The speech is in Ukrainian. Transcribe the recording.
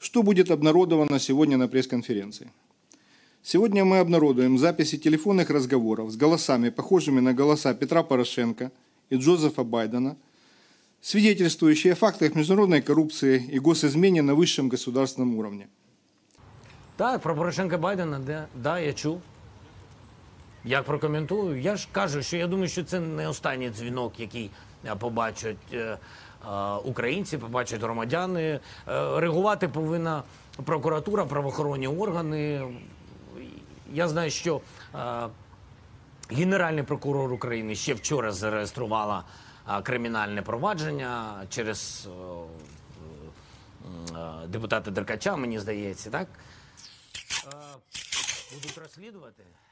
Что будет обнародовано сегодня на пресс-конференции? Сегодня мы обнародуем записи телефонных разговоров с голосами, похожими на голоса Петра Порошенко и Джозефа Байдена, свидетельствующие о фактах международной коррупции и госизмене на высшем государственном уровне. Так, про Порошенка Байдена, да, я чув. Як прокоментую? Я ж кажу, що я думаю, що це не останній дзвінок, який побачать українці, побачать громадяни. Реагувати повинна прокуратура, правоохоронні органи. Я знаю, що Генеральний прокурор України ще вчора зареєструвала кримінальне провадження через депутата Деркача, мені здається, так? Будуть розслідувати.